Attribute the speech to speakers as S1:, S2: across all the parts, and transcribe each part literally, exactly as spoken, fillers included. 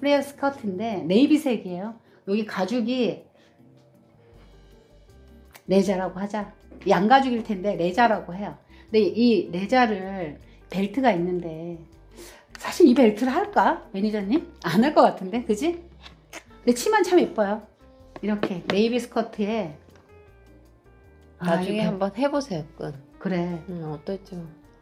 S1: 프레어 스커트인데 네이비색이에요. 여기 가죽이 레자라고 하자. 양가죽일 텐데 레자라고 해요. 근데 이 레자를 벨트가 있는데 사실 이 벨트를 할까? 매니저님? 안 할 것 같은데, 그지? 근데 치마는 참 예뻐요. 이렇게 네이비 스커트에
S2: 나중에
S1: 아,
S2: 한번 해보세요. 끈.
S1: 그래.
S2: 음, 어떨지.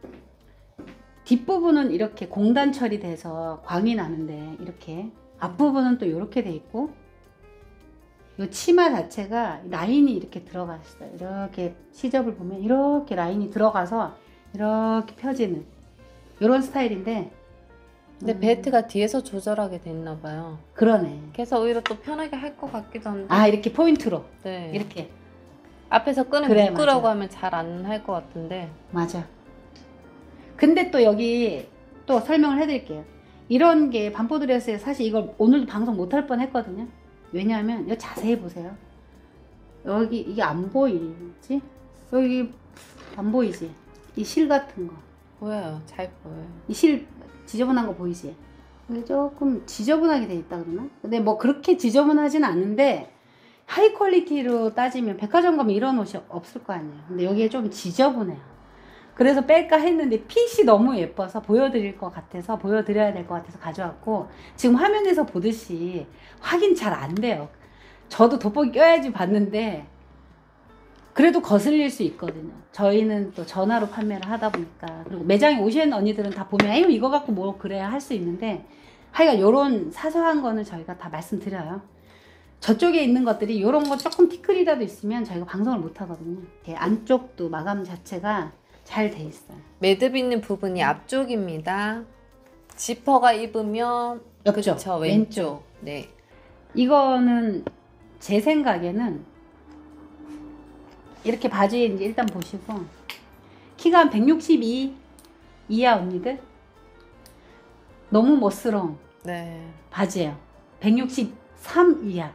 S1: 뒷부분은 이렇게 공단 처리돼서 광이 나는데 이렇게 앞부분은 또 이렇게 돼 있고 이 치마 자체가 라인이 이렇게 들어가 있어요. 이렇게 시접을 보면 이렇게 라인이 들어가서 이렇게 펴지는 이런 스타일인데
S2: 근데
S1: 음,
S2: 벨트가 뒤에서 조절하게 됐나 봐요.
S1: 그러네.
S2: 그래서 오히려 또 편하게 할 것 같기도 한데.
S1: 아, 이렇게 포인트로
S2: 네.
S1: 이렇게.
S2: 앞에서 끈을
S1: 그래,
S2: 묶으라고
S1: 맞아.
S2: 하면 잘 안 할 것 같은데.
S1: 맞아. 근데 또 여기 또 설명을 해드릴게요. 이런 게 반포드레스에 사실 이걸 오늘도 방송 못할 뻔 했거든요. 왜냐하면 이거 자세히 보세요. 여기 이게 안 보이지? 여기 안 보이지? 이 실 같은 거.
S2: 보여요. 잘 보여요.
S1: 이 실 지저분한 거 보이지? 이게 조금 지저분하게 돼 있다 그러나? 근데 뭐 그렇게 지저분하진 않은데 하이 퀄리티로 따지면 백화점 가면 이런 옷이 없을 거 아니에요. 근데 여기에 좀 지저분해요. 그래서 뺄까 했는데 핏이 너무 예뻐서 보여드릴 것 같아서 보여드려야 될 것 같아서 가져왔고 지금 화면에서 보듯이 확인 잘 안 돼요. 저도 돋보기 껴야지 봤는데 그래도 거슬릴 수 있거든요. 저희는 또 전화로 판매를 하다 보니까 그리고 매장에 오시는 언니들은 다 보면 에이 이거 갖고 뭐 그래야 할 수 있는데 하여간 요런 사소한 거는 저희가 다 말씀드려요. 저쪽에 있는 것들이 요런 거 조금 티끌이라도 있으면 저희가 방송을 못 하거든요. 안쪽도 마감 자체가 잘 돼 있어요.
S2: 매듭 있는 부분이 앞쪽입니다. 지퍼가 입으면
S1: 옆쪽,
S2: 그쵸, 왼쪽.
S1: 왼쪽.
S2: 네.
S1: 이거는 제 생각에는 이렇게 바지에 이제 일단 보시고 키가 한 백육십이 이하 언니들 너무 멋스러운
S2: 네.
S1: 바지예요. 백육십삼 이하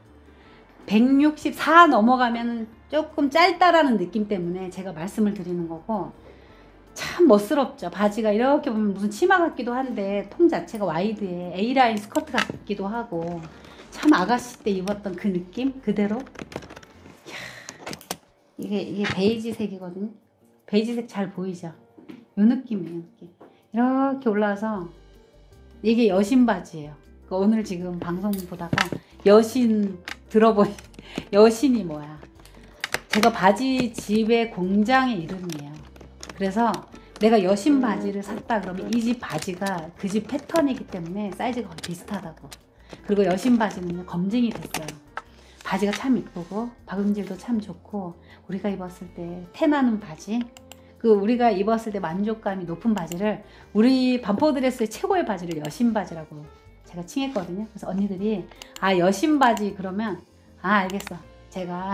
S1: 백육십사 넘어가면 조금 짧다라는 느낌 때문에 제가 말씀을 드리는 거고 참 멋스럽죠. 바지가 이렇게 보면 무슨 치마 같기도 한데 통 자체가 와이드에 A라인 스커트 같기도 하고 참 아가씨 때 입었던 그 느낌 그대로. 이야, 이게 이게 베이지색이거든요. 베이지색 잘 보이죠? 요 느낌이에요. 느낌. 이렇게 올라와서 이게 여신 바지예요. 오늘 지금 방송 보다가 여신 들어보니 여신이 뭐야? 제가 바지 집의 공장의 이름이에요. 그래서 내가 여신 바지를 샀다 그러면 이 집 바지가 그 집 패턴이기 때문에 사이즈가 거의 비슷하다고. 그리고 여신 바지는 검증이 됐어요. 바지가 참 이쁘고 박음질도 참 좋고 우리가 입었을 때 태나는 바지 그 우리가 입었을 때 만족감이 높은 바지를 우리 반포드레스의 최고의 바지를 여신 바지라고 제가 칭했거든요. 그래서 언니들이 아 여신 바지 그러면 아 알겠어. 제가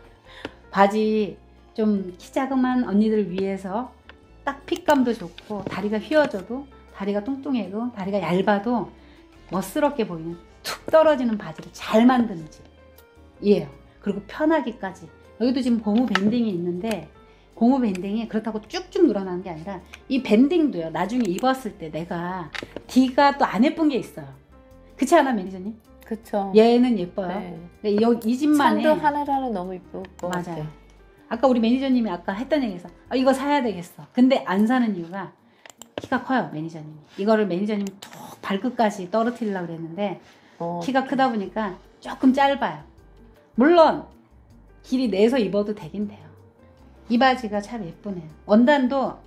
S1: 바지 좀 키 자그만 언니들 위해서 딱 핏감도 좋고 다리가 휘어져도 다리가 뚱뚱해도 다리가 얇아도 멋스럽게 보이는 툭 떨어지는 바지를 잘 만드는 집이에요. 그리고 편하기까지. 여기도 지금 고무 밴딩이 있는데 고무 밴딩이 그렇다고 쭉쭉 늘어나는 게 아니라 이 밴딩도요. 나중에 입었을 때 내가 D가 또 안 예쁜 게 있어요. 그렇지 않아 매니저님?
S2: 그쵸.
S1: 얘는 예뻐요.
S2: 네.
S1: 근데 여기 이 집만의
S2: 천도 하늘하늘 너무 이쁠 것
S1: 맞아요.
S2: 같아요.
S1: 아까 우리 매니저님이 아까 했던 얘기에서 아, 이거 사야 되겠어. 근데 안 사는 이유가 키가 커요 매니저님이. 이거를 매니저님이 툭 발끝까지 떨어뜨리려고 그랬는데
S2: 어,
S1: 키가 크다 보니까 조금 짧아요. 물론 길이 내서 입어도 되긴 돼요. 이 바지가 참 예쁘네요. 원단도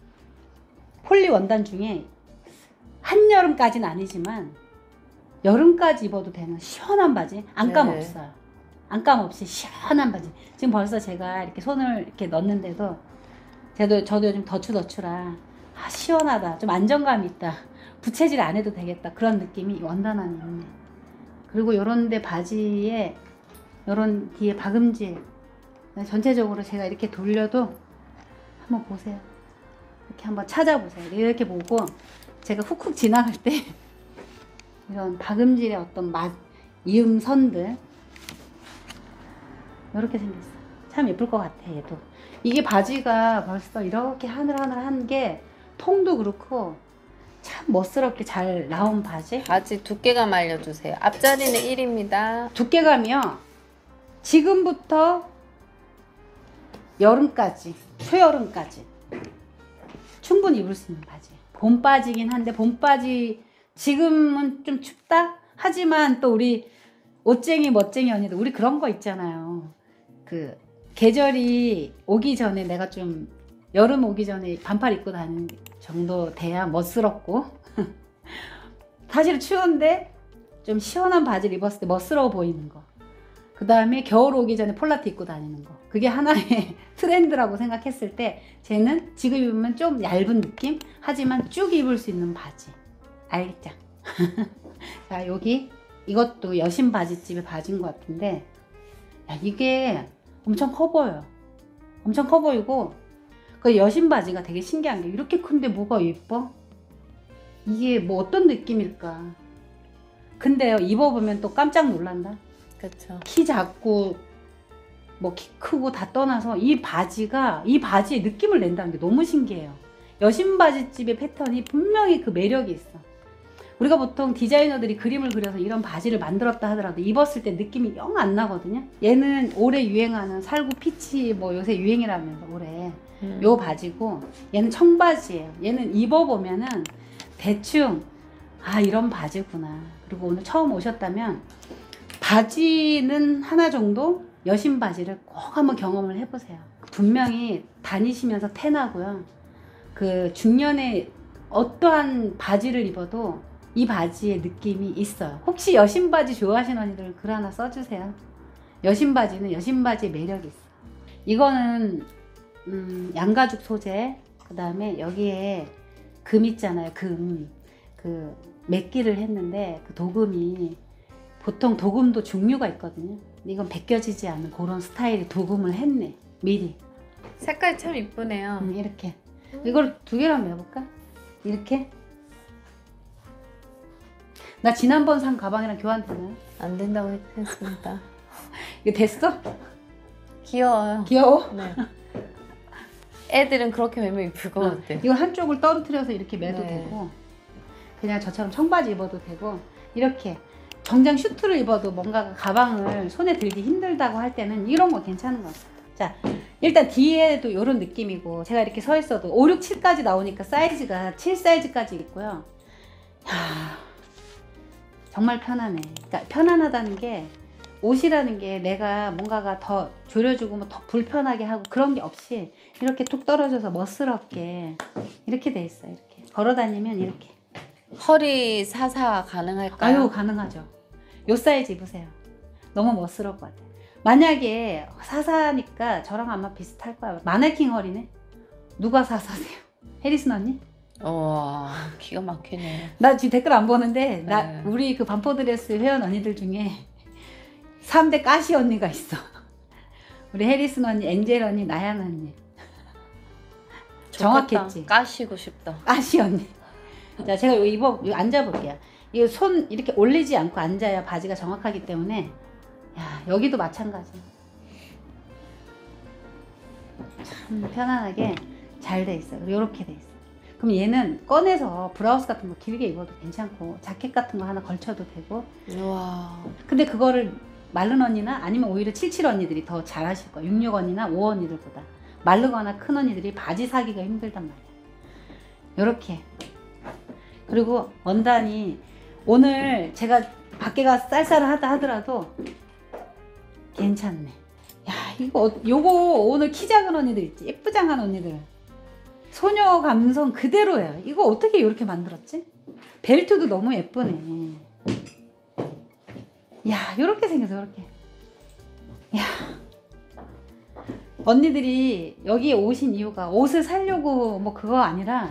S1: 폴리 원단 중에 한여름까지는 아니지만 여름까지 입어도 되는 시원한 바지. 안감
S2: 네.
S1: 없어요. 안감 없이 시원한 바지. 지금 벌써 제가 이렇게 손을 이렇게 넣는데도 저도, 저도 요즘 더추더추라 아 시원하다. 좀 안정감이 있다. 부채질 안 해도 되겠다. 그런 느낌이 원단 안에 있네. 그리고 요런데 바지에 요런 뒤에 박음질 전체적으로 제가 이렇게 돌려도 한번 보세요. 이렇게 한번 찾아보세요. 이렇게 보고 제가 훅훅 지나갈 때 이런 박음질의 어떤 맛, 이음선들 이렇게 생겼어. 참 예쁠 것 같아 얘도. 이게 바지가 벌써 이렇게 하늘하늘한 게 통도 그렇고 참 참 멋스럽게 잘 나온 바지.
S2: 바지 두께감 알려주세요. 앞자리는 일입니다.
S1: 두께감이요. 지금부터 여름까지, 초여름까지 충분히 입을 수 있는 바지. 봄바지긴 한데 봄바지 지금은 좀 춥다? 하지만 또 우리 옷쟁이 멋쟁이 언니들 우리 그런 거 있잖아요. 그 계절이 오기 전에 내가 좀 여름 오기 전에 반팔 입고 다니는 정도 돼야 멋스럽고 사실 추운데 좀 시원한 바지를 입었을 때 멋스러워 보이는 거. 그 다음에 겨울 오기 전에 폴라티 입고 다니는 거. 그게 하나의 트렌드라고 생각했을 때 쟤는 지금 입으면 좀 얇은 느낌? 하지만 쭉 입을 수 있는 바지. 알겠죠? 자, 여기 이것도 여신 바지집의 바지인 것 같은데 야, 이게 엄청 커 보여요. 엄청 커 보이고 그 여신 바지가 되게 신기한 게 이렇게 큰데 뭐가 예뻐? 이게 뭐 어떤 느낌일까? 근데요, 입어보면 또 깜짝 놀란다.
S2: 그쵸.
S1: 키 작고 뭐 키 크고 다 떠나서 이 바지가 이 바지의 느낌을 낸다는 게 너무 신기해요. 여신 바지집의 패턴이 분명히 그 매력이 있어. 우리가 보통 디자이너들이 그림을 그려서 이런 바지를 만들었다 하더라도 입었을 때 느낌이 영 안 나거든요. 얘는 올해 유행하는 살구 피치 뭐 요새 유행이라면서 올해
S2: 음.
S1: 요 바지고 얘는 청바지예요. 얘는 입어보면은 대충 아 이런 바지구나. 그리고 오늘 처음 오셨다면 바지는 하나 정도 여신 바지를 꼭 한번 경험을 해보세요. 분명히 다니시면서 태나고요. 그 중년에 어떠한 바지를 입어도 이 바지의 느낌이 있어요. 혹시 여신 바지 좋아하시는 언니들 글 하나 써주세요. 여신 바지는 여신 바지의 매력이 있어. 이거는 음, 양가죽 소재. 그 다음에 여기에 금 있잖아요. 금. 그 맥기를 했는데 그 도금이 보통 도금도 종류가 있거든요. 근데 이건 벗겨지지 않는 그런 스타일의 도금을 했네. 미리.
S2: 색깔 참 이쁘네요.
S1: 음, 이렇게. 이걸 두 개로 한번 해볼까? 이렇게. 나 지난번 산 가방이랑 교환되나요?
S2: 안 된다고 했습니다.
S1: 이거 됐어?
S2: 귀여워요.
S1: 귀여워?
S2: 네. 애들은 그렇게 매면 이쁠 것
S1: 어,
S2: 같아.
S1: 이걸 한쪽을 떨어뜨려서 이렇게 매도
S2: 네.
S1: 되고 그냥 저처럼 청바지 입어도 되고 이렇게 정장 슈트를 입어도 뭔가 가방을 손에 들기 힘들다고 할 때는 이런 거 괜찮은 것 같아요. 자, 일단 뒤에도 이런 느낌이고 제가 이렇게 서 있어도 오, 육, 칠까지 나오니까 사이즈가 칠 사이즈까지 있고요. 야, 정말 편하네. 그러니까 편안하다는 게 옷이라는 게 내가 뭔가가 더 조려주고 뭐 더 불편하게 하고 그런 게 없이 이렇게 툭 떨어져서 멋스럽게 이렇게 돼 있어요. 이렇게 걸어 다니면 이렇게.
S2: 허리 사사 가능할까요?
S1: 아유, 가능하죠. 요 사이즈 입으세요. 너무 멋스러울 것 같아요. 만약에 사사니까 저랑 아마 비슷할 거야. 마네킹 허리네. 누가 사사세요? 해리슨 언니?
S2: 와, 기가 막히네.
S1: 나 지금 댓글 안 보는데 나
S2: 네.
S1: 우리 그 반포드레스 회원 언니들 중에 삼 대 까시 언니가 있어. 우리 해리슨 언니, 엔젤 언니, 나연 언니. 정확했지?
S2: 까시고 싶다.
S1: 까시 언니. 자, 제가 요 입어 요 앉아 볼게요. 이 손 이렇게 올리지 않고 앉아야 바지가 정확하기 때문에 야, 여기도 마찬가지. 참 편안하게 잘 돼 있어요. 이렇게 돼 있어요. 그럼 얘는 꺼내서 브라우스 같은 거 길게 입어도 괜찮고 자켓 같은 거 하나 걸쳐도 되고.
S2: 와. 근데
S1: 근데 그거를 마른 언니나 아니면 오히려 칠칠 언니들이 더 잘하실 거야. 육육 언니나 오 언니들보다. 마르거나 큰 언니들이 바지 사기가 힘들단 말이야. 요렇게. 그리고 원단이 오늘 제가 밖에가 쌀쌀하다 하더라도 괜찮네. 야, 이거 어- 요거 오늘 키 작은 언니들 있지? 예쁘장한 언니들. 소녀 감성 그대로예요. 이거 어떻게 이렇게 만들었지? 벨트도 너무 예쁘네. 야, 요렇게 생겨서 요렇게. 야. 언니들이 여기에 오신 이유가 옷을 사려고 뭐 그거 아니라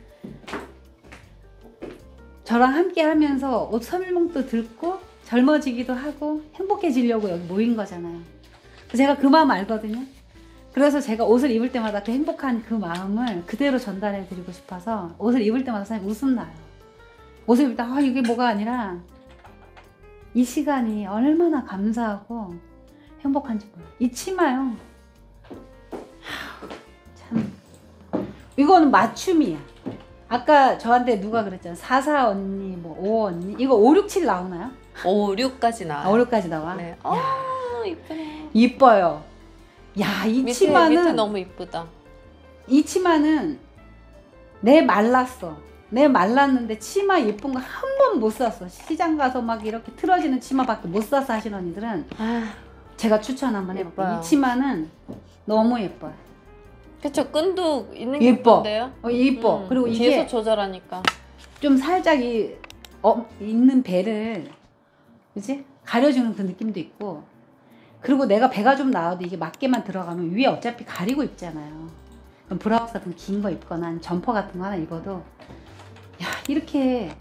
S1: 저랑 함께 하면서 옷 설명도 듣고 젊어지기도 하고 행복해지려고 여기 모인 거잖아요. 제가 그 마음 알거든요. 그래서 제가 옷을 입을 때마다 그 행복한 그 마음을 그대로 전달해 드리고 싶어서 옷을 입을 때마다 사실 웃음 나요. 옷을 입을 때 아, 이게 뭐가 아니라 이 시간이 얼마나 감사하고 행복한지 몰라요. 이 치마요. 참 이거는 맞춤이야. 아까 저한테 누가 그랬잖아. 사사 언니, 뭐 오 언니. 이거 오, 육, 칠 나오나요?
S2: 오, 육까지 나와요.
S1: 아, 오, 육까지 나와?
S2: 네. 아, 이쁘네.
S1: 이뻐요. 야, 이
S2: 밑에,
S1: 치마는
S2: 밑에 너무 이쁘다.
S1: 이 치마는 내 말랐어. 내 말랐는데 치마 예쁜 거 한 번 못 샀어. 시장 가서 막 이렇게 틀어지는 치마밖에 못 사서 하시는 언니들은
S2: 아,
S1: 제가 추천 한번 해볼게요.
S2: 예뻐요.
S1: 이 치마는 너무 예뻐요.
S2: 그쵸. 끈도 있는 게
S1: 예뻐.
S2: 예쁜데요?
S1: 어, 예뻐.
S2: 음,
S1: 그리고
S2: 뒤에서
S1: 이게
S2: 조절하니까.
S1: 좀 살짝 이 어, 있는 배를 그치? 가려주는 그 느낌도 있고, 그리고 내가 배가 좀 나와도 이게 맞게만 들어가면 위에 어차피 가리고 입잖아요. 그럼 브라우스 같은 긴 거 입거나 아니면 점퍼 같은 거 하나 입어도 야, 이렇게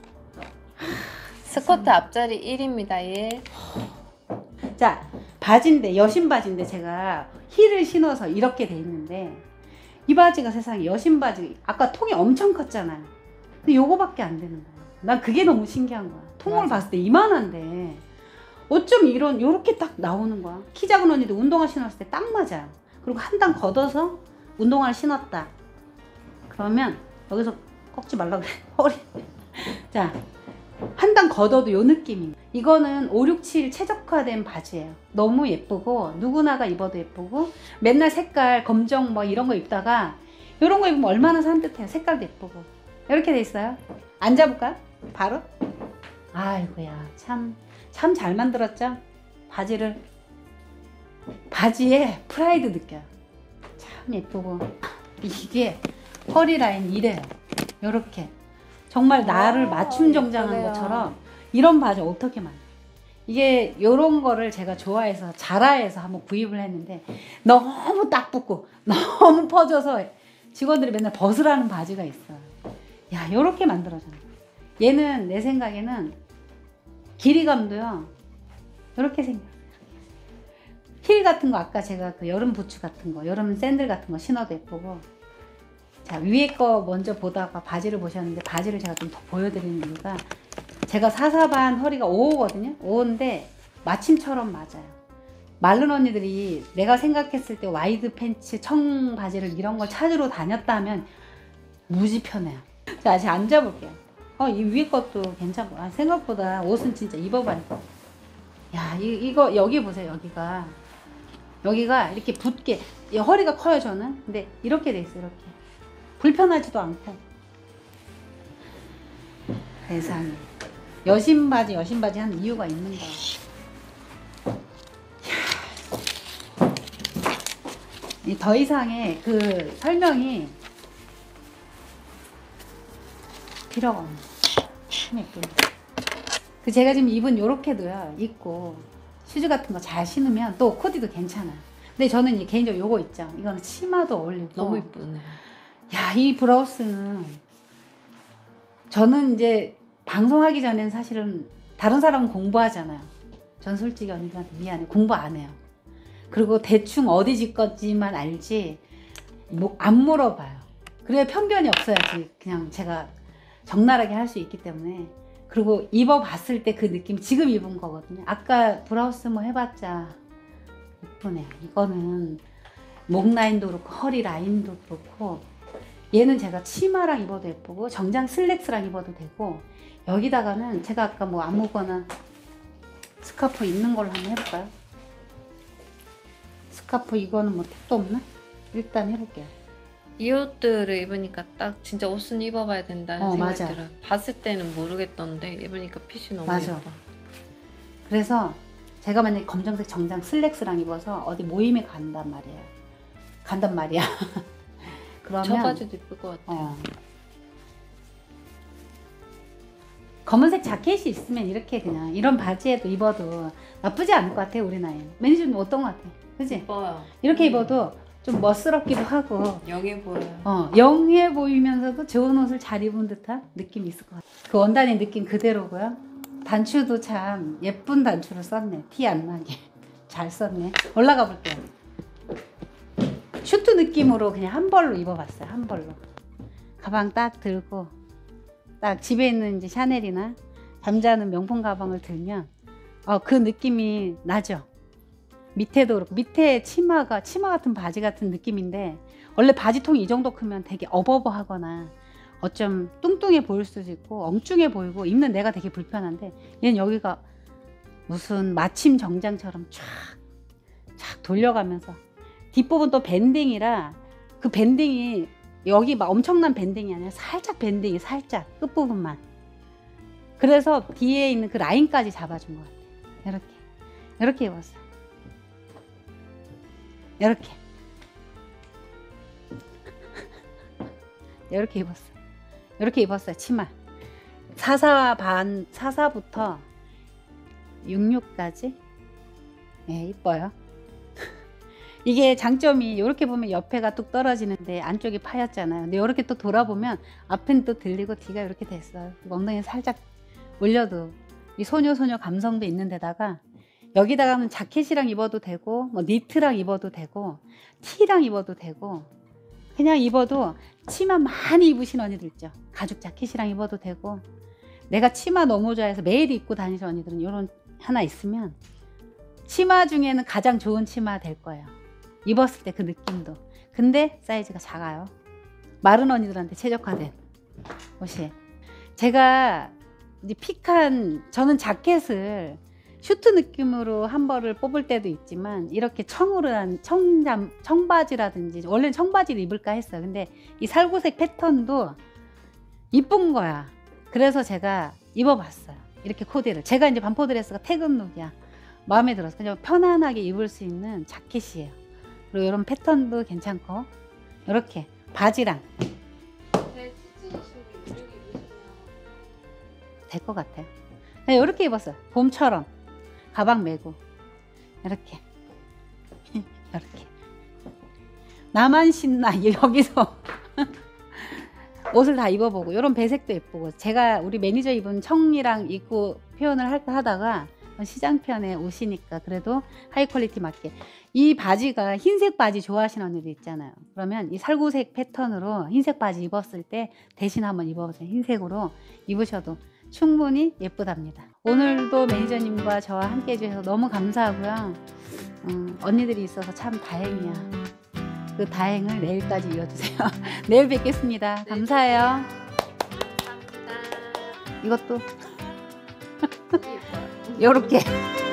S2: 스커트 앞자리 일입니다. 일.
S1: 자, 바지인데, 여신 바지인데 제가 힐을 신어서 이렇게 돼 있는데, 이 바지가 세상에 여신 바지, 아까 통이 엄청 컸잖아요. 근데 요거밖에 안 되는 거야. 난 그게 너무 신기한 거야. 통을
S2: 맞아.
S1: 봤을 때 이만한데 어쩜 이런 요렇게 딱 나오는 거야. 키 작은 언니도 운동화 신었을 때 딱 맞아요. 그리고 한 단 걷어서 운동화를 신었다 그러면 여기서 꺾지 말라고 그래. 허리. 자, 한 단 걷어도 요 느낌이. 이거는 오, 육, 칠 최적화된 바지예요. 너무 예쁘고 누구나가 입어도 예쁘고, 맨날 색깔 검정 뭐 이런 거 입다가 이런 거 입으면 얼마나 산뜻해요. 색깔도 예쁘고. 이렇게 돼 있어요. 앉아볼까요? 바로? 아이고야, 참 참 잘 만들었죠? 바지를. 바지에 프라이드 느껴요. 참 예쁘고. 이게 허리 라인 이래요. 요렇게 정말 나를
S2: 아,
S1: 맞춤 정장한
S2: 예쁘네요.
S1: 것처럼. 이런 바지 어떻게 만들어? 이게 요런 거를 제가 좋아해서 자라에서 한번 구입을 했는데 너무 딱 붙고 너무 퍼져서 직원들이 맨날 벗으라는 바지가 있어요. 야, 요렇게 만들어졌네. 얘는 내 생각에는 길이감도요, 요렇게 생겨. 힐 같은 거, 아까 제가 그 여름 부츠 같은 거, 여름 샌들 같은 거 신어도 예쁘고. 자, 위에 거 먼저 보다가 바지를 보셨는데, 바지를 제가 좀 더 보여드리는 이유가, 제가 사사반 허리가 오호거든요. 오호인데 마침처럼 맞아요. 마른 언니들이 내가 생각했을 때 와이드 팬츠, 청 바지를 이런 걸 찾으러 다녔다면 무지 편해요. 자, 다시 앉아볼게요. 어, 이 위에 것도 괜찮고. 아, 생각보다 옷은 진짜 입어봐니까. 야, 이, 이거 여기 보세요. 여기가 여기가 이렇게 붙게, 이 허리가 커요 저는. 근데 이렇게 돼 있어요. 이렇게 불편하지도 않고. 세상에, 여신 바지 여신 바지 하는 이유가 있는 거야. 이 더 이상의 그 설명이 필요가 없네. 참 예쁘네. 그 제가 지금 입은 요렇게도요, 입고 슈즈 같은 거 잘 신으면 또 코디도 괜찮아요. 근데 저는 이 개인적으로 요거 있죠. 이거는 치마도 어울리고.
S2: 너무 이쁘네.
S1: 야, 이 브라우스는 저는 이제 방송하기 전엔 사실은 다른 사람은 공부하잖아요. 전 솔직히 언니한테 미안해, 공부 안 해요. 그리고 대충 어디 집 건지만 알지 뭐 안 물어봐요. 그래야 편견이 없어야지 그냥 제가 적나라하게 할 수 있기 때문에. 그리고 입어봤을 때 그 느낌, 지금 입은 거거든요. 아까 브라우스 뭐 해봤자 예쁘네요. 이거는 목 라인도 그렇고 허리 라인도 그렇고. 얘는 제가 치마랑 입어도 예쁘고 정장 슬랙스랑 입어도 되고, 여기다가는 제가 아까 뭐 아무거나 스카프 있는 걸로 한번 해볼까요? 스카프 이거는 뭐 택도 없나? 일단 해볼게요.
S2: 이 옷들을 입으니까 딱 진짜 옷은 입어봐야 된다는
S1: 어,
S2: 생각이
S1: 맞아.
S2: 들어요. 봤을 때는 모르겠던데 입으니까 핏이 너무
S1: 맞아.
S2: 예뻐.
S1: 그래서 제가 만약에 검정색 정장 슬랙스랑 입어서 어디 모임에 간단 말이에요. 간단 말이야. 그러면
S2: 저 바지도 예쁠 것 같아요.
S1: 어. 검은색 자켓이 있으면 이렇게 그냥 이런 바지에도 입어도 나쁘지 않을 것 같아요. 우리 나이는. 매니저님 어떤 것 같아? 그치?
S2: 예뻐요.
S1: 이렇게
S2: 음.
S1: 입어도 좀 멋스럽기도 하고,
S2: 영해 보여요.
S1: 어, 영해 보이면서도 좋은 옷을 잘 입은 듯한 느낌이 있을 것 같아요. 그 원단의 느낌 그대로고요. 단추도 참 예쁜 단추를 썼네. 티 안 나게 잘 썼네. 올라가 볼게요. 슈트 느낌으로 그냥 한 벌로 입어봤어요. 한 벌로. 가방 딱 들고, 딱 집에 있는 이제 샤넬이나 잠자는 명품 가방을 들면 어, 그 느낌이 나죠. 밑에도 그렇고, 밑에 치마가 치마 같은 바지 같은 느낌인데, 원래 바지통이 이 정도 크면 되게 어버버하거나 어쩜 뚱뚱해 보일 수도 있고 엉뚱해 보이고 입는 내가 되게 불편한데 얘는 여기가 무슨 마침 정장처럼 쫙 쫙 돌려가면서 뒷부분 또 밴딩이라 그 밴딩이 여기 막 엄청난 밴딩이 아니라 살짝 밴딩이 살짝 끝부분만. 그래서 뒤에 있는 그 라인까지 잡아준 것 같아요. 이렇게 이렇게 입었어요. 이렇게 이렇게 입었어요. 이렇게 입었어요. 치마 사사 반 사사부터 육십육까지 네, 이뻐요. 이게 장점이 이렇게 보면 옆에가 뚝 떨어지는데 안쪽이 파였잖아요. 근데 이렇게 또 돌아보면 앞은 또 들리고 뒤가 이렇게 됐어요. 엉덩이 살짝 올려도 이 소녀 소녀 감성도 있는 데다가 여기다가는 자켓이랑 입어도 되고 뭐 니트랑 입어도 되고 티랑 입어도 되고 그냥 입어도 치마 많이 입으신 언니들 있죠. 가죽 자켓이랑 입어도 되고 내가 치마 너무 좋아해서 매일 입고 다니는 언니들은 이런 하나 있으면 치마 중에는 가장 좋은 치마 될 거예요. 입었을 때 그 느낌도. 근데 사이즈가 작아요. 마른 언니들한테 최적화된 옷이. 제가 이제 픽한 저는 자켓을 슈트 느낌으로 한 벌을 뽑을 때도 있지만 이렇게 청으로 한 청잠, 청바지라든지 원래는 청바지를 입을까 했어요. 근데 이 살구색 패턴도 이쁜 거야. 그래서 제가 입어봤어요. 이렇게 코디를. 제가 이제 반포드레스가 태극룩이야. 마음에 들어서 그냥 편안하게 입을 수 있는 자켓이에요. 그리고 이런 패턴도 괜찮고 이렇게 바지랑 될 것 같아요. 그냥 이렇게 입었어요. 봄처럼 가방 메고 이렇게 이렇게 나만 신나 여기서 옷을 다 입어보고 이런 배색도 예쁘고 제가 우리 매니저 입은 청이랑 입고 표현을 할까 하다가 시장편에 옷이니까 그래도 하이 퀄리티 맞게 이 바지가 흰색 바지 좋아하시는 언니들 있잖아요. 그러면 이 살구색 패턴으로 흰색 바지 입었을 때 대신 한번 입어보세요. 흰색으로 입으셔도 충분히 예쁘답니다. 오늘도 매니저님과 저와 함께 해주셔서 너무 감사하고요. 음, 언니들이 있어서 참 다행이야. 그 다행을 내일까지 이어주세요. 내일 뵙겠습니다. 감사해요.
S2: 감사합니다.
S1: 이것도
S2: 되게 예뻐요.
S1: 요렇게